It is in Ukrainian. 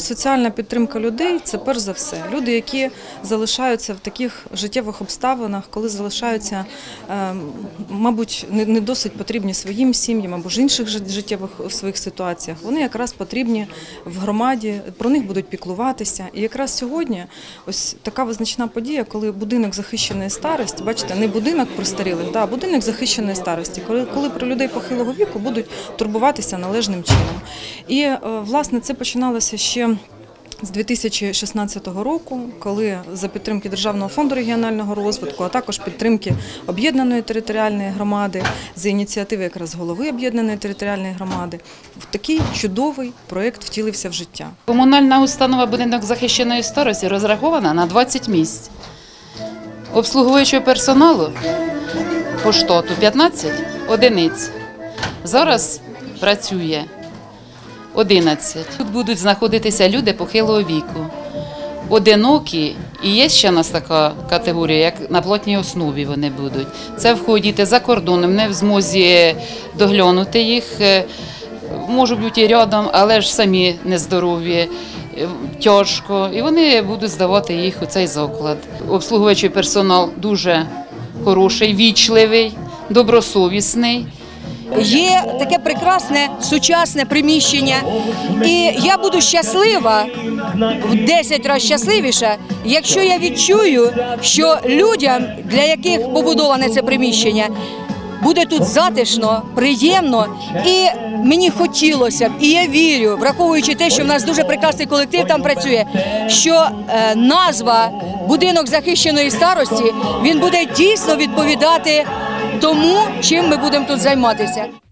Соціальна підтримка людей – це перш за все. Люди, які залишаються в таких життєвих обставинах, коли залишаються, мабуть, не досить потрібні своїм сім'ям або ж інших життєвих своїх ситуаціях, вони якраз потрібні в громаді, про них будуть піклуватися. І якраз сьогодні ось така визначна подія, коли будинок захищеної старості, бачите, не будинок престарілих, а будинок захищеної старості, коли про людей похилого віку будуть турбуватися належним чином. І, власне, це починалося ще з 2016 року, коли за підтримки Державного фонду регіонального розвитку, а також підтримки об'єднаної територіальної громади, за ініціативи якраз голови об'єднаної територіальної громади, такий чудовий проєкт втілився в життя. Комунальна установа «Будинок захищеної старості» розрахована на 20 місць. Обслуговуючого персоналу по штату 15 одиниць. Зараз працює 11. Тут будуть знаходитися люди похилого віку, одинокі, і є ще у нас така категорія, як на платній основі вони будуть. Це входять діти за кордоном, не в змозі доглянути їх, можуть бути і рядом, але ж самі нездорові, тяжко, і вони будуть здавати їх у цей заклад. Обслуговуючий персонал дуже хороший, вічливий, добросовісний. Є таке прекрасне сучасне приміщення, і я буду щаслива, в 10 разів щасливіша, якщо я відчую, що людям, для яких побудоване це приміщення, буде тут затишно, приємно, і мені хотілося б, і я вірю, враховуючи те, що в нас дуже прекрасний колектив там працює, що назва «Будинок захищеної старості» він буде дійсно відповідати тому, чим ми будемо тут займатися.